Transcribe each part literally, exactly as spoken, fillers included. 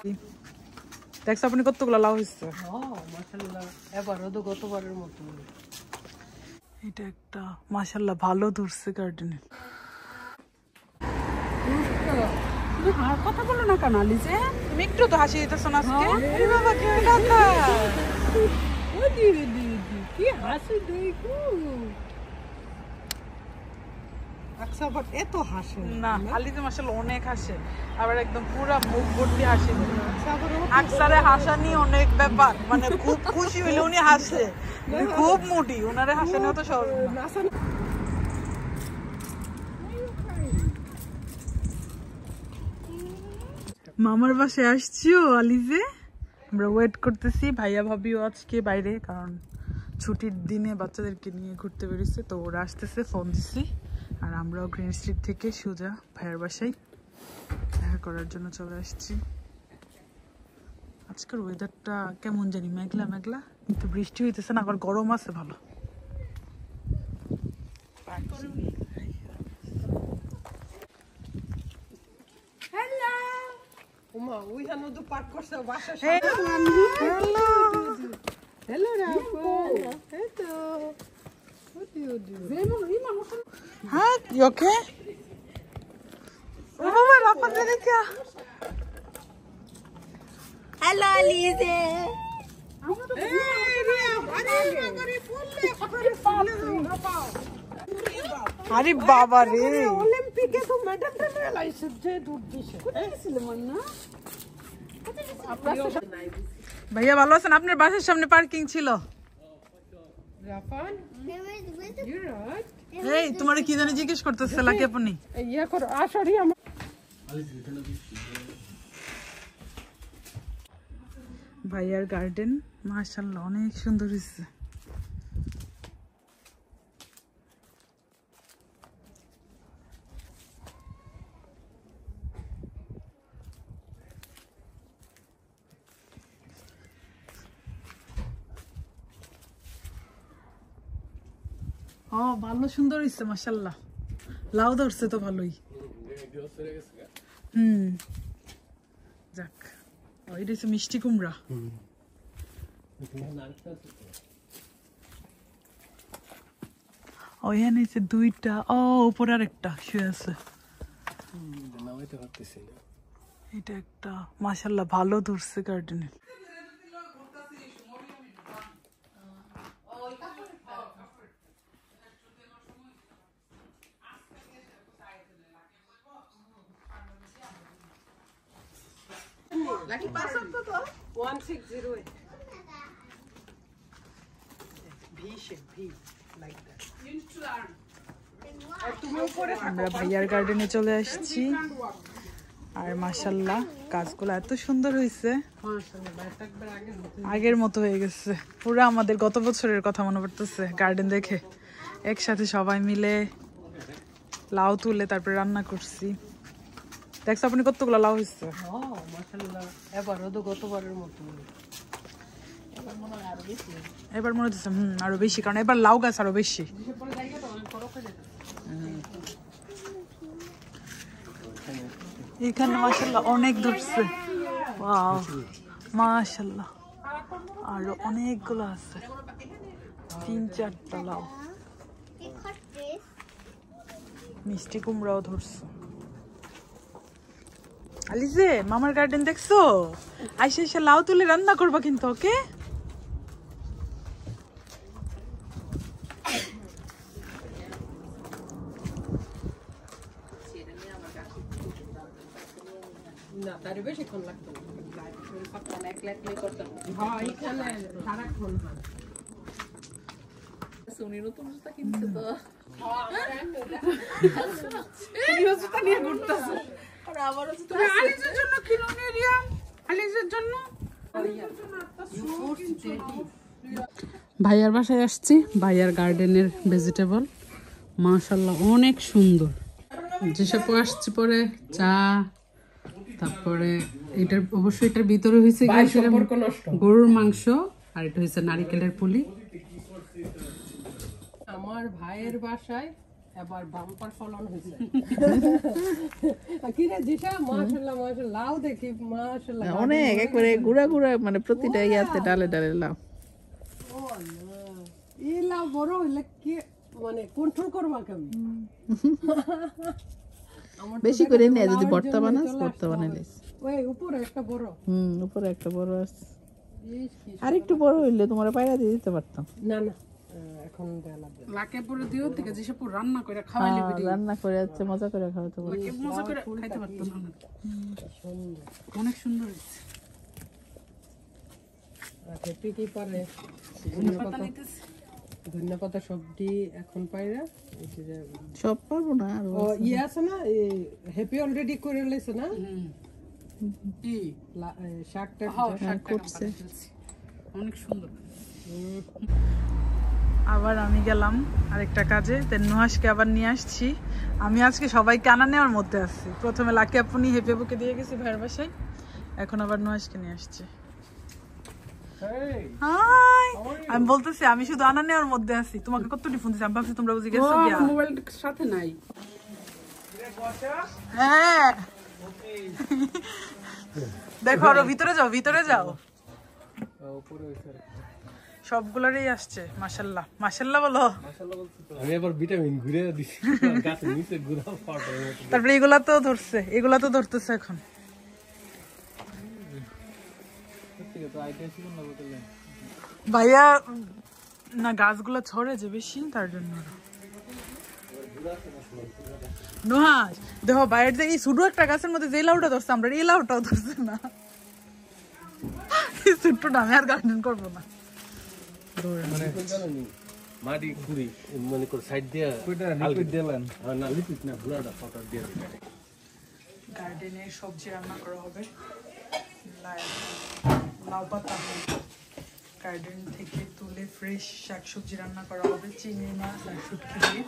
দেখছো আপনি কতগুলো লাউ হয়েছে? মাশাআল্লাহ, এবারও তো গতবারের মতো। এটা একটা মাশাআল্লাহ ভালো ধরছে গার্ডেনে। তুমি আর কথা বলো না কেন আলিজে? তুমি একটু তো হাসি দিতেছো না আজকে? আরে বাবা কি কথা? ও দি দি কি হাসি দেখো। আচ্ছা বাট এত হাসে না, আলিজে মাশাআল্লাহ অনেক হাসে, আবার একদম পুরো মুখ ভর্তি হাসি। আকসারে হাসা নিয়ে অনেক ব্যাপার, মানে খুব খুশি হইলে উনি হাসে, খুব মুডি, ওনারে হাসানো তো সহজ না। মামার বাসায় আসছিও আলিজে, আমরা ওয়েট করতেছি। ভাইয়া ভাবিও আজকে বাইরে, কারণ ছুটির দিনে বাচ্চাদেরকে নিয়ে ঘুরতে বেরিয়েছে, তো ওরা আসতেছে, ফোন দিছি। আর আমরাও গ্রিন স্ট্রিট থেকে সোজা ভাইয়ার বাসায় দেখা করার জন্য চলে আসছি। আজকের ওয়েদারটা কেমন জানি মেঘলা মেঘলা, কিন্তু বৃষ্টি হইতেছে না, আবার গরম আছে ভালো। ওমা ওই জানো তো পার্ক করছে বাসা। হ্যালো হ্যালো রাফো, হ্যালো ওদি ওদি রেমন রিমন। হ্যাঁ you okay? ও বাবা রাফা দেখো। হ্যালো আলিজে। আরে বাবা রে, অলিম্পিকে তো মেডেল টেডেল আইছে যে দূর দিছে। কোথায় গেছিলে মান্না? ভাইয়া ভালো আছেন? আপনার বাসার সামনে পার্কিং ছিল। Rafan you right. এই তোমারে কি জানি জিজ্ঞেস করতেছে লাকি আপনি? ইয়া করো আসরি আমার ভাইয়ার গার্ডেন মাশাআল্লাহ অনেক সুন্দর হয়েছে। ও ভালো সুন্দর হয়েছে মাশাআল্লাহ, লাউ ধরছে তো ভালোই। হুম যাক, ওইটা হচ্ছে মিষ্টি কুমড়া। ওইখানে হচ্ছে দুইটা, ও উপরে আর একটা শুয়ে আছে। এটা একটা মাশাআল্লাহ ভালো ধরছে গার্ডেনে। লাকি পাস আপ তো one six zero eight V shape V like that into learn. আর তুমি উপরে আমরা ভাইয়ার গার্ডেনে চলে আসছি, আর মাশাআল্লাহ গাছগুলো এত সুন্দর হয়েছে, মাশাআল্লাহ একবার আগে আগের মতো হয়ে গেছে। পুরো আমাদের গত বছরের কথা মনে পড়তেছে গার্ডেন দেখে। একসাথে সবাই মিলে লাউ তুলে তারপরে রান্না করছি। দেখছো আপনি কতগুলো লাউ হয়েছে? হ্যাঁ মাশাআল্লাহ, এবারও তো গতবারের মতো। এবার মনে হয় আরো বেশি। এবার মনে হচ্ছে হুম আরো বেশি, কারণ এবার লাউ গাছ আরো বেশি। এখানে মাশাআল্লাহ অনেক ধরছে, ওয়াও মাশাআল্লাহ, আরো অনেকগুলো আছে, তিন চারটা লাউ। মিষ্টি কুমড়াও ধরছে। আলিজে মামার গার্ডেন দেখছো? আইসা এসে লাউ তুলে রান্না করবা কিন্তু, ওকে? না তার বেশিক্ষণ লাগতো না, এক লাখ করতাম। হ্যাঁ এখানে সারাক্ষণ হয়। সোনি নতুন জুতা কিনছে তো, জুতা নিয়ে ঘুরতেছে। আর আমারও জুতা তুমি আলিজের জন্য কিনো নি রিয়া? আলিজের জন্য ভাইয়ার বাসায় আসছি। ভাইয়ার গার্ডেনের ভেজিটেবল মাশাআল্লাহ অনেক সুন্দর। যেসব আসছি পরে চা, তারপরে এটার অবশ্যই এটার ভিতরে হয়েছে গরুর মাংস, আর এটা হয়েছে নারিকেলের পুলি। আমার ভাইয়ের বাসায় এবার বাম্পার ফলন হয়েছে কি রে জিশা মাশাআল্লাহ মাশাআল্লাহ লাউ দেখি মাশাআল্লাহ অনেক একবারে গুড়া গুড়া মানে প্রতিটা ইয়াতে ডালে ডালে লাউ ও আল্লাহ এই লাউ বড় হইলে কি মানে কন্ট্রোল করবা কেমন বেশি করে নে যদি ভর্তা বানাস ভর্তা বানাইলিস ওই উপরে একটা বড় হুম উপরে একটা বড় আছে আর একটু বড় হইলে তোমার পায়রা দিয়ে দিতে পারতাম না না এখন দেয়া লাগবে লাকে পরে দিও থেকে যে সব রান্না করে খাওয়াইলে বিডি রান্না করে আছে মজা করে খাওয়াতে পারো লাকে মজা করে খাইতে পারতাম না সুন্দর অনেক সুন্দর হয়েছে আচ্ছা তুই কি পারে ধন্যবাদ ধন্যবাদ সবজি এখন পাইরা সব পারবো না আর ও ইয়ে আছে না হ্যাপি অলরেডি করে লেছে না কি শাকটা করছে অনেক সুন্দর আবার আমি গেলাম আরেকটা কাজে তেন নুহাসকে আবার নিয়ে আসছি আমি আজকে সবাইকে আনা নেওয়ার মধ্যে আছি প্রথমে লাকি আপনি হেপে বুকে দিয়ে গেছি ভাইয়ের বাসায় এখন আবার নুহাসকে নিয়ে আসছি হাই আমি বলতেছি আমি শুধু আনা নেওয়ার মধ্যে আছি তোমাকে কতটি ফোন দিছি আমি ভাবছি তোমরা বুঝে গেছো কি মোবাইল সাথে নাই হ্যাঁ দেখো আরো ভিতরে যাও ভিতরে যাও সবগুলোরই আসছে মাশাআল্লাহ মাশাআল্লাহ বলো আমি এবার ভিটামিন ঘুরে দিছি গাছের নিচে ঘুরা ফটো তারপরে এগুলা তো ধরছে এগুলা তো ধরতেছে এখন ভাইয়া না গাছগুলো ছড়ে যে বেশি তার জন্য নুহাস দেখো বাইরের যে এই ছোট একটা গাছের মধ্যে যে লাউটা ধরছে আমরা এই লাউটাও ধরছে না এই ছোট্টটা আমি আর গার্ডেন করবো না মানে মাটি কুড়ি মনে করে সাইড দিয়া লিকুইড দিলেন না লিকুইড না গুড়াটা ফটো দিয়ে দিলেন গার্ডেনে সবজি রান্না করা হবে লাউ পাতা গার্ডেন থেকে তুলে ফ্রেশ শাকসবজি রান্না করা হবে চিংড়ি মাছ আর শুটকি দিয়ে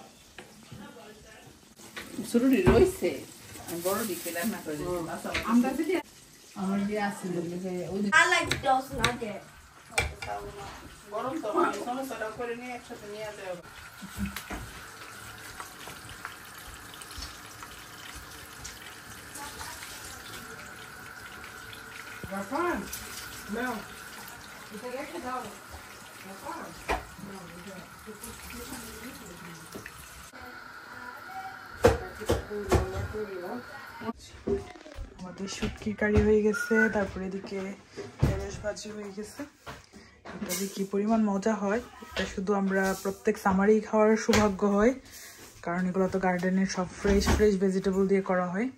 শুরুই রইছে বড় দিকে রান্না করে আমরা যদি আমার যে আছে যে ওই I like those nuggets. গরম তো সমস্যাটা করে নিয়ে একসাথে নিয়ে আসতে হবে রাফান নাও এটা রেখে দাও রাফান আমাদের শুটকি কারি হয়ে গেছে তারপরে এদিকে ঢেঁড়স ভাজি হয়ে গেছে এটা যে কি পরিমাণ মজা হয় এটা শুধু আমরা প্রত্যেক সামারেই খাওয়ার সৌভাগ্য হয় কারণ এগুলো তো গার্ডেনের সব ফ্রেশ ফ্রেশ ভেজিটেবল দিয়ে করা হয়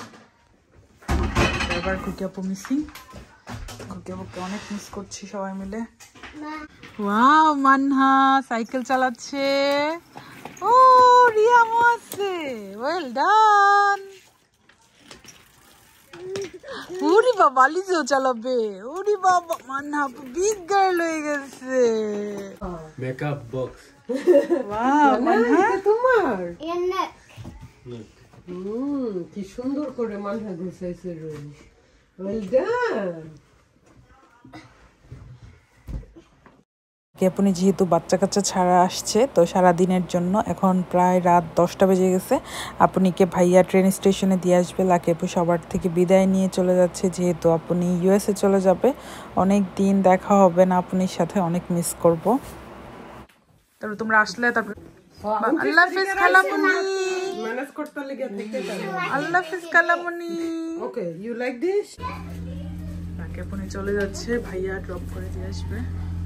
এবার খুকি আপু মিসিং খুকি আপুকে অনেক মিস করছি সবাই মিলে ওয়াও মানহা সাইকেল চালাচ্ছে ও রিয়ামও আছে ওয়েল ডান ওরে বাবা লিজেও চালাবে ওরে বাবা মানহা বিগ গার্ল হয়ে গেছে মেকআপ বক্স ওয়াও মানহা তোমার And neck. হুম কি সুন্দর করে মানহা গুছাইছে রুম ওয়েল ডান আপনি যেহেতু বাচ্চা কাচ্চা ছাড়া আসছে তো সারা দিনের জন্য এখন প্রায় রাত দশটা বেজে গেছে আপনি কে ভাইয়া ট্রেন স্টেশনে দিয়ে আসবে লাকে আপু সবার থেকে বিদায় নিয়ে চলে যাচ্ছে যেহেতু আপনি ইউএসএ চলে যাবে অনেক দিন দেখা হবে না আপনার সাথে অনেক মিস করব তারপর তোমরা আসলে তারপর আল্লাহ হাফেজ খালামুনি ম্যানেজ করতে লাগি থেকে যাবে আল্লাহ হাফেজ খালামুনি ওকে ইউ লাইক দিস লাকে আপনি চলে যাচ্ছে ভাইয়া ড্রপ করে দিয়ে আসবে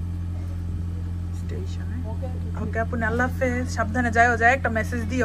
স্টেশনে ওকে আপনি আল্লাহ হাফেজ সাবধানে যাও যায় একটা মেসেজ দিও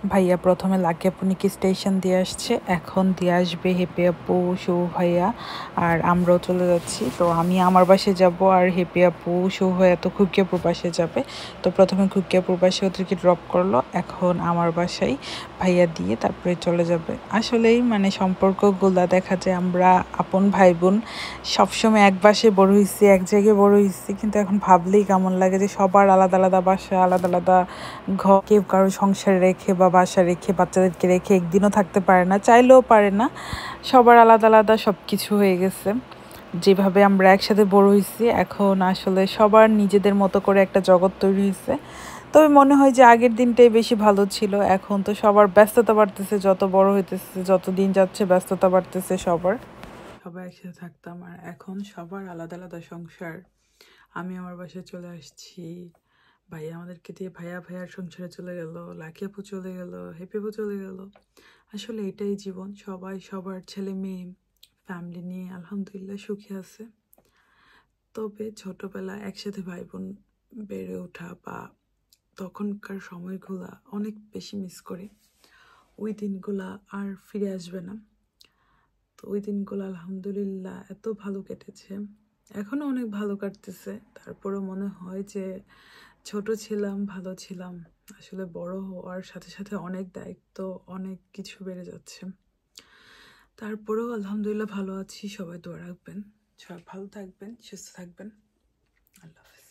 ভাইয়া প্রথমে লাকি আপুনিকে স্টেশন দিয়ে আসছে, এখন দিয়ে আসবে হেপি আপু, শুভ ভাইয়া, আর আমরাও চলে যাচ্ছি। তো আমি আমার বাসায় যাব, আর হেপি আপু, শুভ ভাইয়া তো খুকি আপুর বাসায় যাবে। তো প্রথমে খুকি আপুর বাসায় ওদেরকে ড্রপ করলো, এখন আমার বাসায় ভাইয়া দিয়ে তারপরে চলে যাবে। আসলেই মানে সম্পর্কগুলা দেখা যায় আমরা আপন ভাই বোন সবসময় এক বাসায় বড় হয়েছি, এক জায়গায় বড় হয়েছি, কিন্তু এখন ভাবলেই কেমন লাগে যে সবার আলাদা আলাদা বাসা, আলাদা আলাদা ঘর, কেউ কারো সংসার রেখে বা বাসা রেখে বাচ্চাদেরকে রেখে একদিনও থাকতে পারে না, চাইলেও পারে না। সবার আলাদা আলাদা সব কিছু হয়ে গেছে। যেভাবে আমরা একসাথে বড় হয়েছি, এখন আসলে সবার নিজেদের মতো করে একটা জগৎ তৈরি হয়েছে। তবে মনে হয় যে আগের দিনটাই বেশি ভালো ছিল। এখন তো সবার ব্যস্ততা বাড়তেছে, যত বড় হইতেছে, যত দিন যাচ্ছে ব্যস্ততা বাড়তেছে সবার। সবাই একসাথে থাকতাম, আর এখন সবার আলাদা আলাদা সংসার। আমি আমার বাসায় চলে আসছি, ভাইয়া আমাদেরকে দিয়ে ভাইয়া ভাইয়ার সংসারে চলে গেল, লাকি আপু চলে গেল, হেপি আপু চলে গেল। আসলে এটাই জীবন, সবাই সবার ছেলে মেয়ে ফ্যামিলি নিয়ে আলহামদুলিল্লাহ সুখী আছে। তবে ছোটবেলা একসাথে ভাই বোন বেড়ে ওঠা বা তখনকার সময়গুলা অনেক বেশি মিস করি। ওই দিনগুলা আর ফিরে আসবে না। তো ওই দিনগুলো আলহামদুলিল্লাহ এত ভালো কেটেছে, এখনও অনেক ভালো কাটতেছে। তারপরেও মনে হয় যে ছোট ছিলাম, ভালো ছিলাম। আসলে বড় হওয়ার সাথে সাথে অনেক দায়িত্ব, অনেক কিছু বেড়ে যাচ্ছে। তারপরেও আলহামদুলিল্লাহ ভালো আছি। সবাই দোয়া রাখবেন, সবাই ভালো থাকবেন, সুস্থ থাকবেন। আল্লাহ হাফেজ।